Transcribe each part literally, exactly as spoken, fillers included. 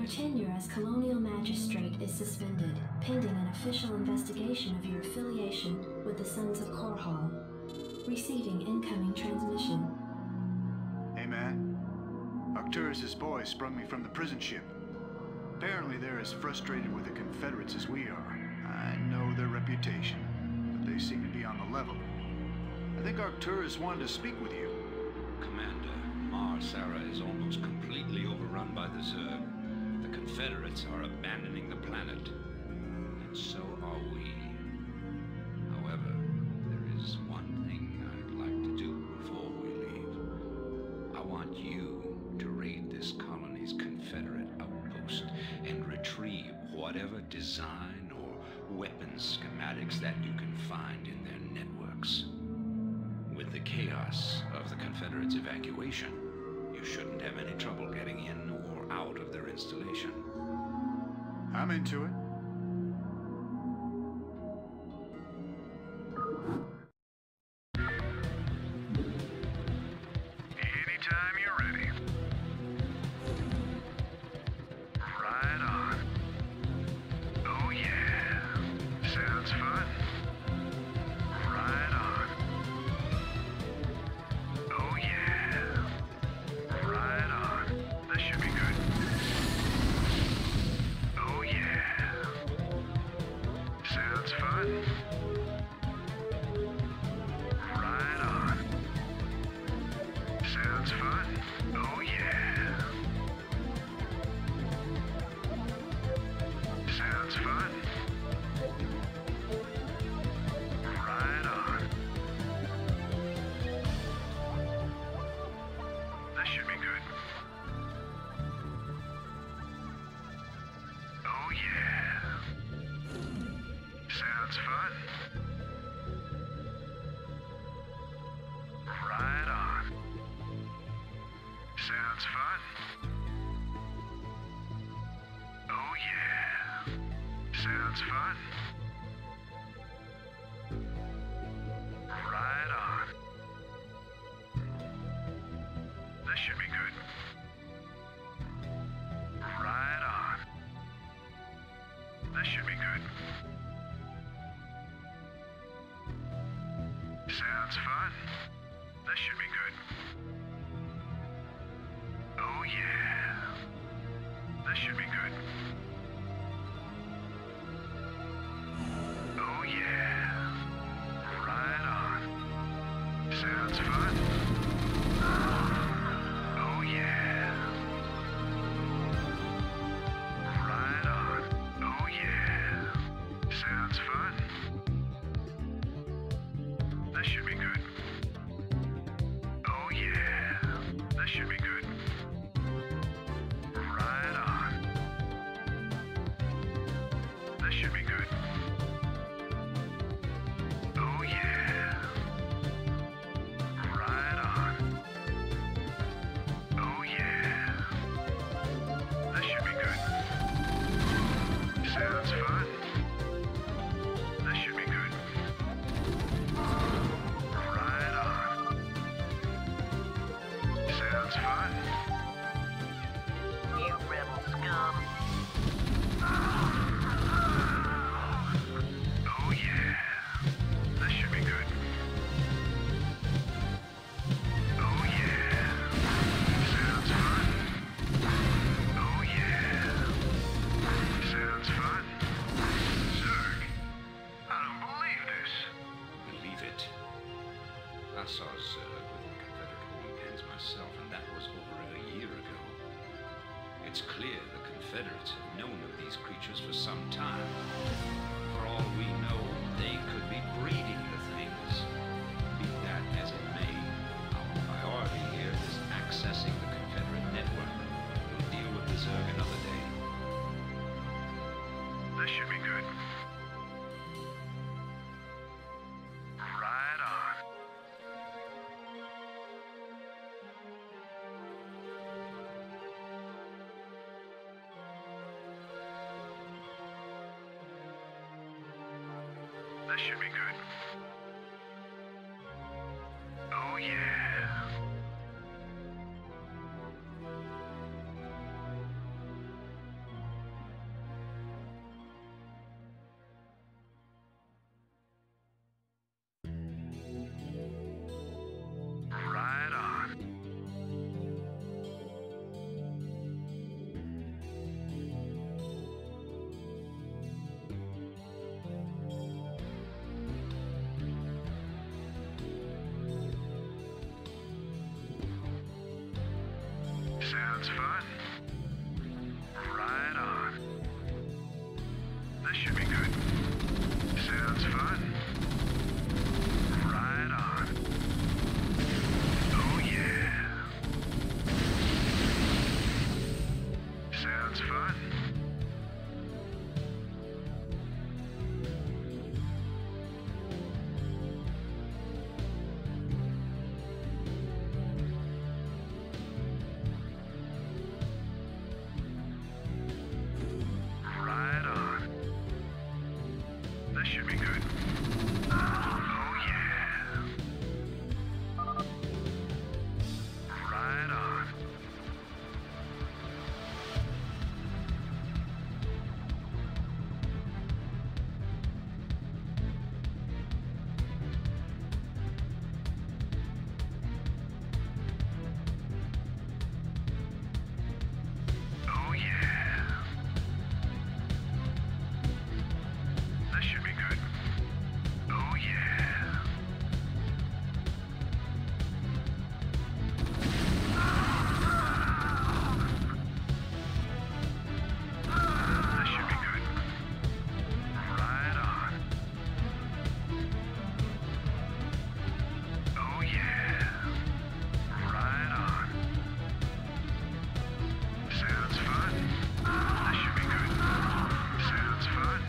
tenure as Colonial Magistrate is suspended, pending an official investigation of your affiliation with the Sons of Korhal. Receiving incoming transmission. Hey, man. Arcturus' boys sprung me from the prison ship. Apparently they're as frustrated with the Confederates as we are. I know their reputation, but they seem to be on the level. I think Arcturus wanted to speak with you. Commander, Mar Sara is almost completely overrun by the Zerg. The Confederates are abandoning the planet. And so are we. However, there is one thing I'd like to do before we leave. I want you to raid this colony's Confederate outpost and retrieve whatever design or weapons schematics that you can find in their networks. With the chaos of the Confederates' evacuation, you shouldn't have any trouble getting in or out of their installation. I'm into it. Anytime you're ready. Right on. Oh yeah. Sounds fun. Right on. Oh yeah. Right on. This should be good. Oh yeah. Sounds fun. Right on. Sounds fun. Oh yeah. Sounds fun. Right on. This should be good. Oh yeah. Sounds fun. Right on. Sounds fun. Oh yeah. Sounds fun. Right on. This should be good. Right on. This should be good. Sounds fun. This should be good. Oh yeah. This should be good. Oh yeah. Right on. Sounds fun. Oh yeah. Right on. Oh yeah. Sounds fun. This should be good. Oh yeah. This should be good. Right on. This should be good. Oh yeah. Right on. Oh yeah. This should be good. Sounds fun. This should be good. Right on. Sounds fun. You rebel scum. Oh yeah. This should be good. Oh yeah. Sounds fun. Oh yeah. Sounds fun. Zerg, I don't believe this. Believe it. I saw Zerg with Confederate holding pens myself, and that was over a year ago. It's clear the Confederates have known of these creatures for some time. For all we know, they could be breeding the things. Be that as it may, our priority here is accessing the Confederate network. We'll deal with the Zerg another day. This should be good. Right on. This should be good. Oh yeah. Sounds fun. Right on. This should be good. Sounds fun. Right on. Oh yeah. Sounds fun. Right on. This should be good. Oh yeah. Right on. Oh yeah. This should be good. Oh yeah. This should be good. Right on. Oh yeah. Right on. Sounds fun. This should be good. Sounds fun.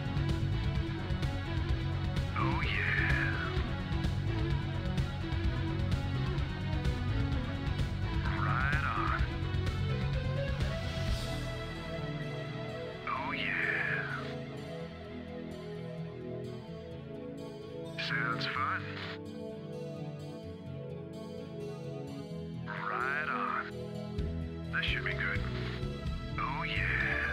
Oh yeah. Right on. Oh yeah. Sounds fun. Right on. This should be good. Oh yeah.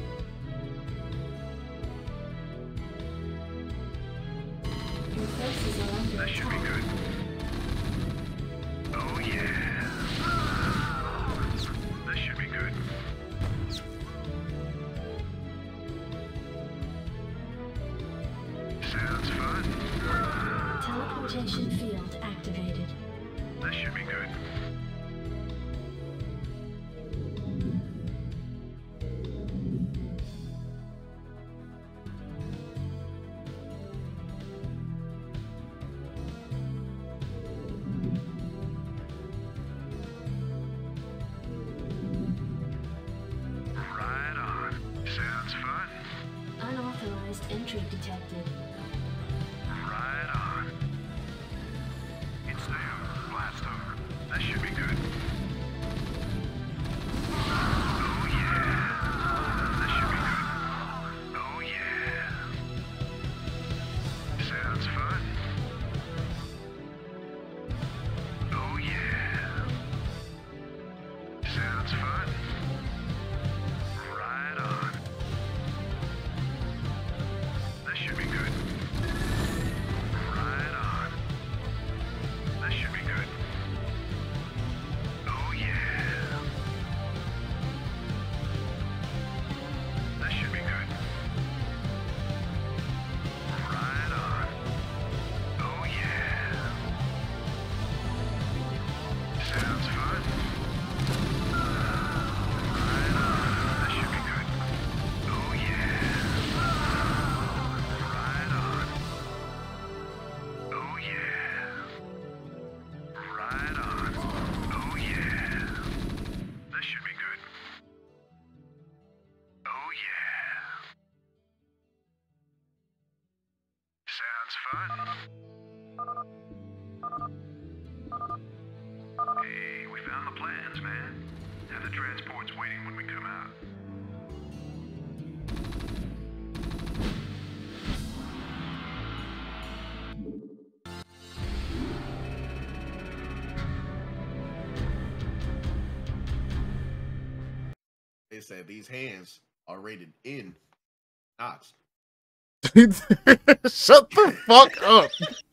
Your forces are under This should be attack. good. Oh yeah. This should be good. Sounds fun. Teleportation field activated. This should be good. Right on. Sounds fun. Unauthorized entry detected. Right on. It's them. Blast them. This should be good. Oh yeah. This should be good. Oh yeah. Sounds fun. Oh yeah. Sounds fun. Right on. This should be good. Right on. This should be good. Oh yeah. This should be good. Right on. Oh yeah. Sounds fun. Right on. This should be good. Oh yeah. Right on. Oh yeah. Right on. Oh yeah. This should be good. Oh yeah. Sounds fun. Hey, we found the plans, man. Have the transports waiting when we come out. They said these hands are rated in knots. Shut the fuck up.